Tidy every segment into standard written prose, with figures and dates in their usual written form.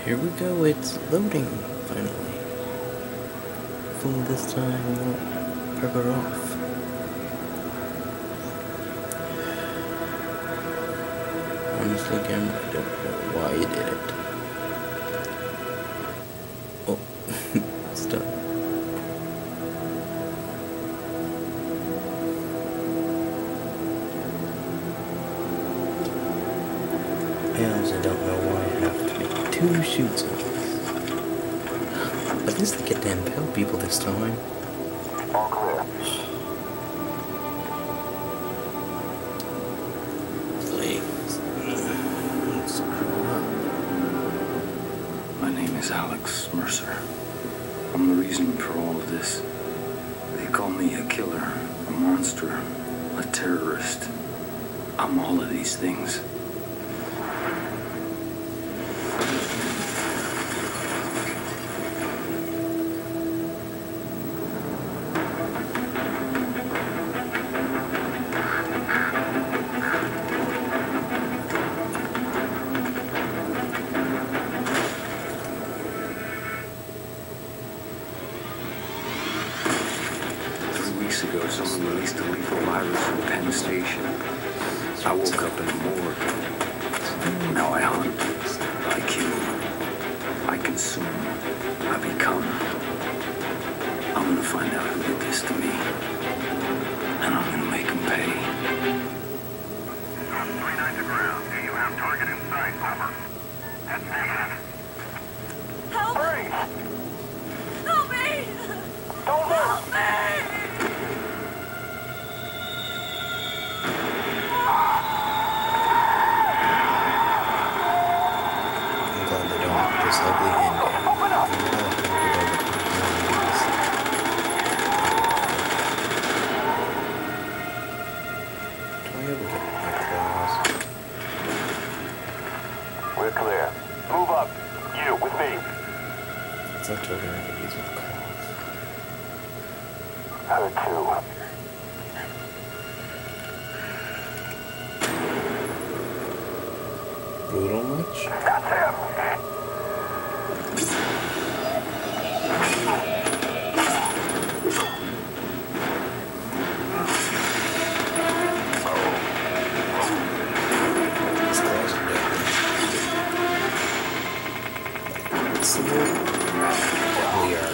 Here we go, it's loading, finally. Hopefully this time we won't bugger off. Honestly, camera, I don't know why you did it. Oh, it's done. I also don't know why I have to make 2 shoots of this. At least I get to impale people this time. All clear. Please. Screw up. My name is Alex Mercer. I'm the reason for all of this. They call me a killer, a monster, a terrorist. I'm all of these things. 3 weeks ago, someone released a lethal virus from Penn Station. I woke up in a morgue. Now I hunt, I kill, I consume, I become. I'm gonna find out who did this to me, and I'm gonna make them pay. 39 to ground. Do you have target in sight? Over. That's negative. Help! Freeze! Help me! Don't move! Help me! I'm glad they don't have this ugly endgame. Open up! Do I ever get my claws? We're clear. Move up. You, with me. It's not till they're ever use with claws. Her too. Brutal much? That's him! These claws are deadly. It's the word. Deadly are.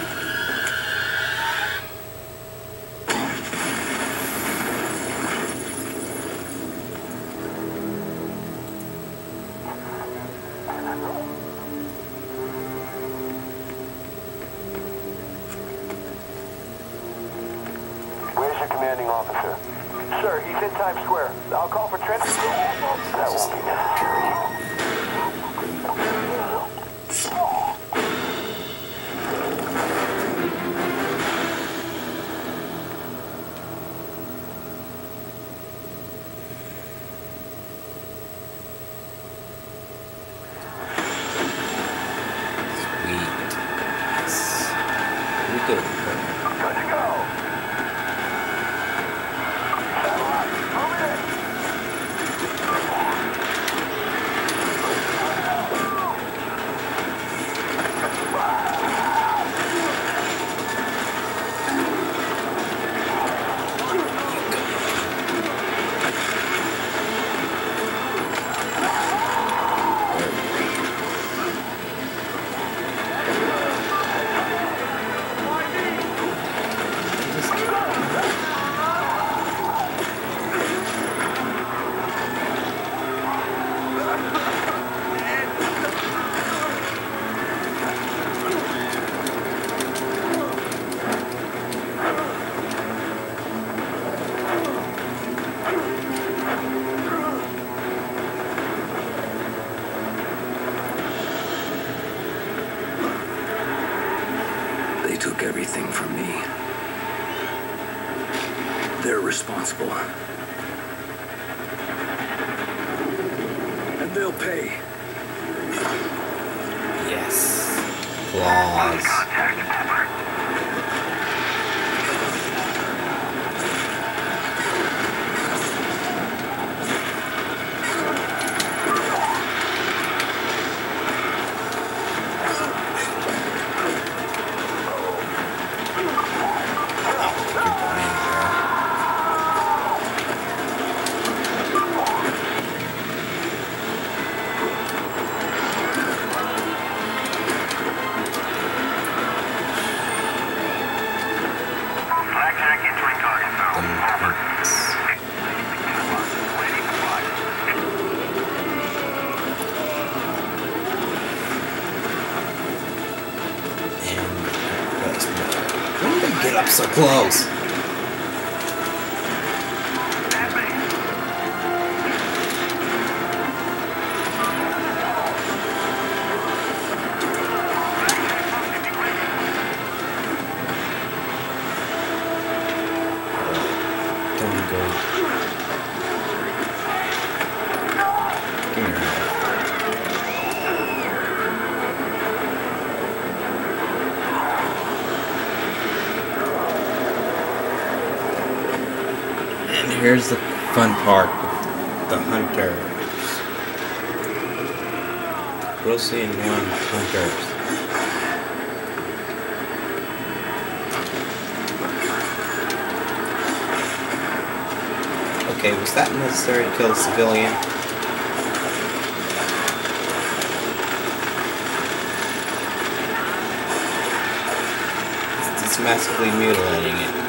Where's your commanding officer? Sir, he's in Times Square. I'll call for transport. That won't be necessary. Sweet. Yes. We did it. Good to go. Satellite, move it in. They took everything from me. They're responsible. And they'll pay. Yes. Claws. Contact. Over. ended up so close. Don't go. Give me your help. And here's the fun part with the hunters. We'll see in one hunters. Okay, was that necessary to kill a civilian? It's massively mutilating it.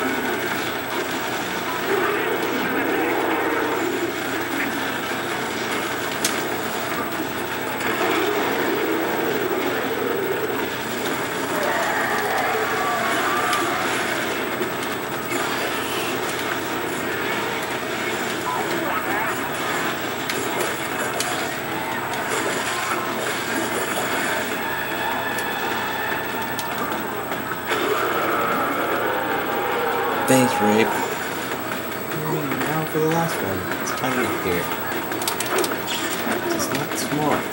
Thanks, Rape. Now for the last one. It's tiny up here. It's not smart.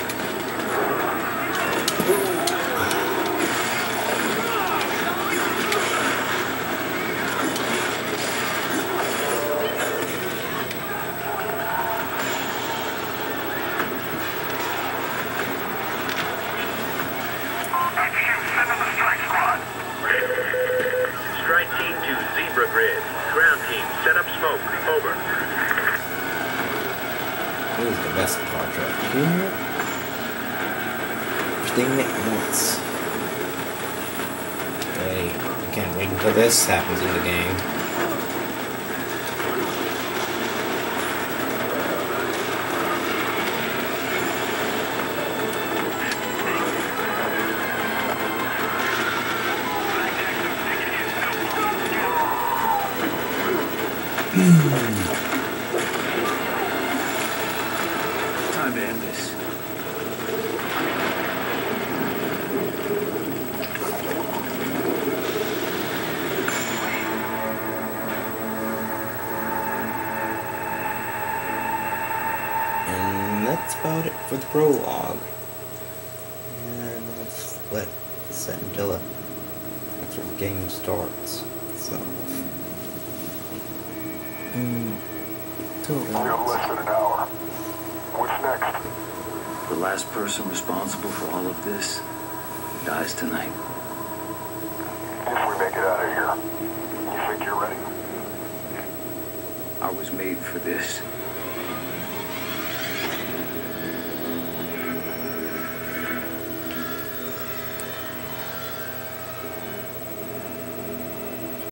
Send in the strike squad. Strike team to Zebra Grid. Ground team, set up smoke. Over. This is the best part right here. Everything at once. Okay, I can't wait until this happens in the game. Time to end this. And that's about it for the prologue. And let's let it set until the actual game starts itself. We have less than an hour. What's next? The last person responsible for all of this dies tonight. If we make it out of here, you think you're ready? I was made for this.